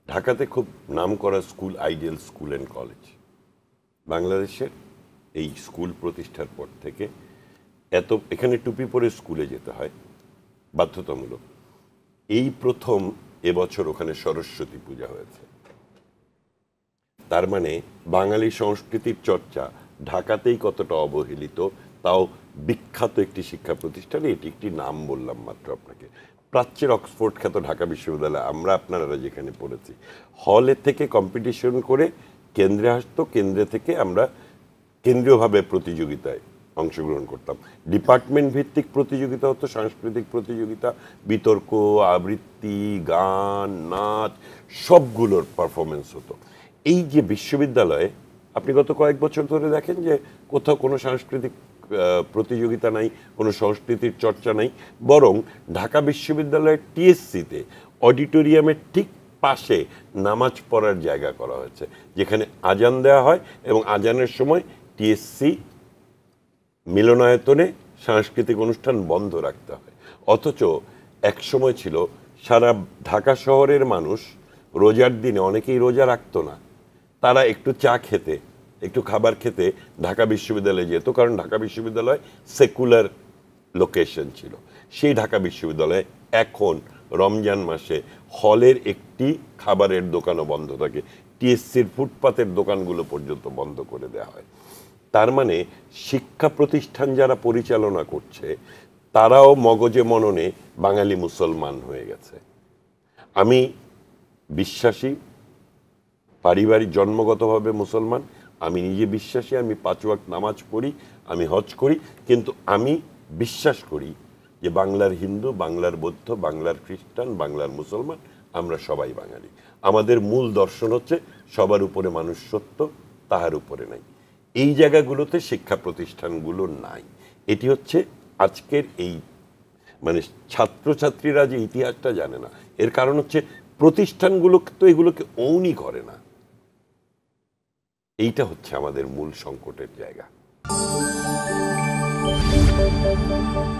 ঢাকাতে খুব নামকরা school ideal school and college. বাংলাদেশের এই স্কুল প্রতিষ্ঠার পর থেকে এখানে টুপি পরে স্কুলে যেতে হয় বাধ্যতামূলক। এই প্রথম এবছর ওখানে সরস্বতী পূজা হয়েছে। তার মানে বাঙালি সংস্কৃতির চর্চা ঢাকাতেই কতটা অবহেলিত, তাও বিখ্যাত একটি শিক্ষা প্রতিষ্ঠানে। এটি একটি নাম বললাম মাত্র আপনাকে। প্রাচ্যের অক্সফোর্ড খ্যাত ঢাকা বিশ্ববিদ্যালয়, আমরা আপনারা যেখানে পড়েছি, হলে থেকে কম্পিটিশন করে কেন্দ্রে আসতো, কেন্দ্রে থেকে আমরা কেন্দ্রীয়ভাবে প্রতিযোগিতায় অংশগ্রহণ করতাম। ডিপার্টমেন্ট ভিত্তিক প্রতিযোগিতা হতো, সাংস্কৃতিক প্রতিযোগিতা, বিতর্ক, আবৃত্তি, গান, নাচ, সবগুলোর পারফরমেন্স হতো। এই যে বিশ্ববিদ্যালয়ে আপনি গত কয়েক বছর ধরে দেখেন যে কোথাও কোনো সাংস্কৃতিক প্রতিযোগিতা নাই, কোনো সংস্কৃতির চর্চা নাই, বরং ঢাকা বিশ্ববিদ্যালয়ের টিএসসিতে অডিটোরিয়ামের ঠিক পাশে নামাজ পড়ার জায়গা করা হয়েছে, যেখানে আজান দেওয়া হয় এবং আজানের সময় টিএসসি মিলনায়তনে সাংস্কৃতিক অনুষ্ঠান বন্ধ রাখতে হয়। অথচ এক সময় ছিল সারা ঢাকা শহরের মানুষ রোজার দিনে, অনেকেই রোজা রাখতো না, তারা একটু চা খেতে, একটু খাবার খেতে ঢাকা বিশ্ববিদ্যালয়ে যেত, কারণ ঢাকা বিশ্ববিদ্যালয় সেকুলার লোকেশন ছিল। সেই ঢাকা বিশ্ববিদ্যালয়ে এখন রমজান মাসে হলের একটি খাবারের দোকানও বন্ধ থাকে, টিএসসির ফুটপাতের দোকানগুলো পর্যন্ত বন্ধ করে দেওয়া হয়। তার মানে শিক্ষা প্রতিষ্ঠান যারা পরিচালনা করছে তারাও মগজে মননে বাঙালি মুসলমান হয়ে গেছে। আমি বিশ্বাসী, পারিবারিক জন্মগতভাবে মুসলমান, আমি নিজে বিশ্বাসী, আমি 5 ওয়াক্ত নামাজ পড়ি, আমি হজ করি, কিন্তু আমি বিশ্বাস করি যে বাংলার হিন্দু, বাংলার বৌদ্ধ, বাংলার খ্রিস্টান, বাংলার মুসলমান, আমরা সবাই বাঙালি। আমাদের মূল দর্শন হচ্ছে সবার উপরে মানুষ সত্য, তাহার উপরে নাই। এই জায়গাগুলোতে শিক্ষা প্রতিষ্ঠানগুলো নাই। এটি হচ্ছে আজকের এই মানে ছাত্রছাত্রীরা যে ইতিহাসটা জানে না, এর কারণ হচ্ছে প্রতিষ্ঠানগুলো তো এগুলোকে ওনই করে না। এইটা হচ্ছে আমাদের মূল সংকটের জায়গা।